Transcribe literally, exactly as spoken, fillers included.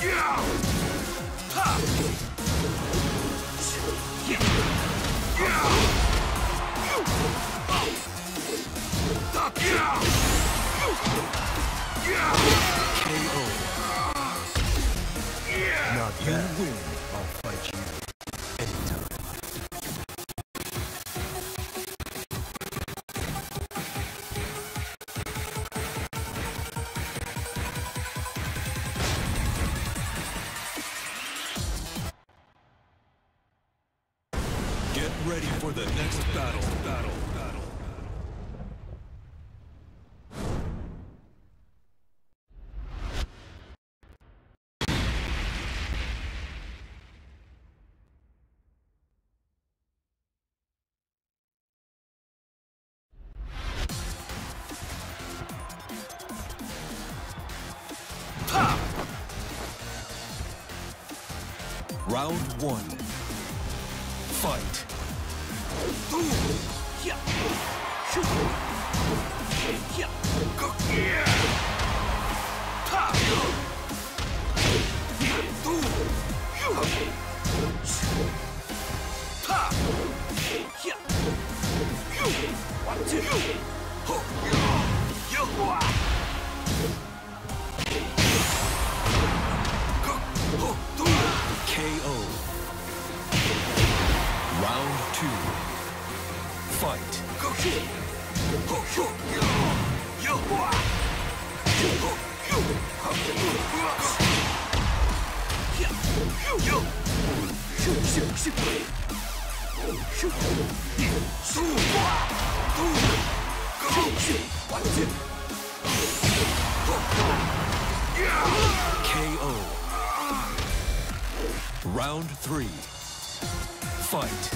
Not you win, I'll fight you anytime. Get ready for the next battle, battle, battle. Round one. Fight. K O. Round two. Fight. K O. Round three. Fight.